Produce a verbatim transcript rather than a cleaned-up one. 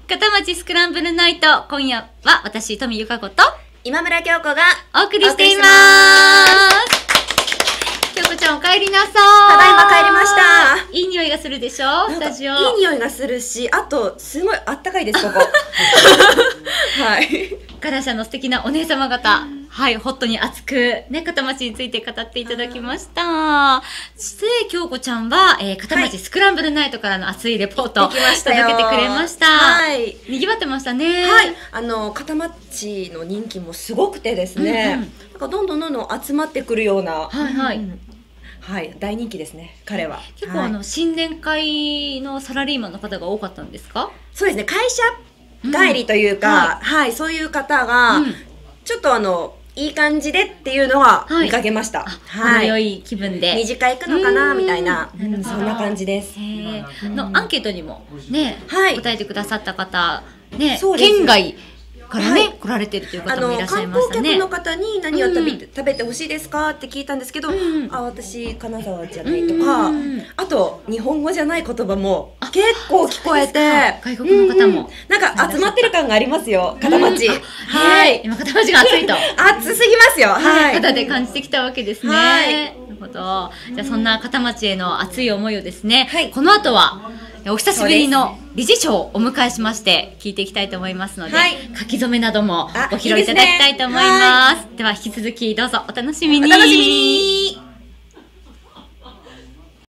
片町スクランブルナイト、今夜は私、富由香子と今村京子がお送りしています。京子ちゃんお帰りなさい。 ただいま帰りました。 いい匂いがするでしょ、スタジオ。 いい匂いがするし、あとすごいあったかいですここ。はい。 ガラシャの素敵なお姉様方、はい、ホットに熱くね、片町について語っていただきました。そして京子ちゃんは、えー、片町スクランブルナイトからの熱いレポートを届けてくれました。はい。賑わってましたね。 はい。あの片町の人気もすごくてですね、うんうん、なんかどんどんどんどん集まってくるような。 はいはい。 うんはい、大人気ですね、彼は。 結構、はい、あの新年会のサラリーマンの方が多かったんですか？ そうですね、会社帰りというか、うんはい、はい、そういう方が、うん、ちょっとあのいい感じでっていうのは見かけました。 はい、良い気分で二次会行くのかなみたいな、うん、そんな感じです。 のアンケートにもね、はい、答えてくださった方ね、 そうです県外からね、はい、来られてるという方もいらっしゃいましたね。 観光客の方に何を食べて、うん、食べてほしいですかって聞いたんですけど、うん、あ、私金沢じゃないとか、うん、あと日本語じゃない言葉も結構聞こえて、 外国の方も、 うん、なんか集まってる感がありますよ、片町。 はい、今片町が暑いと暑すぎますよ。はい、 肌で感じてきたわけですね。はい、なるほど。じゃあそんな片町への熱い思いをですね、はい、この後はお久しぶりの理事長をお迎えしまして聞いていきたいと思いますので、はい、書き初めなどもご披露いただきたいと思います。では引き続きどうぞお楽しみに。 お楽しみに。